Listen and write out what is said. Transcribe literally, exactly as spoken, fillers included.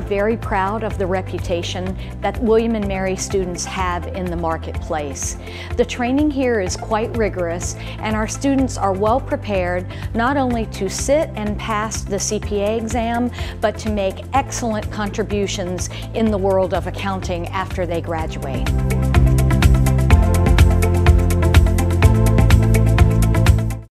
very proud of the reputation that William and Mary students have in the marketplace. The training here is quite rigorous, and our students are well prepared not only to sit and pass the C P A exam, but to make excellent contributions in the world of accounting after they graduate.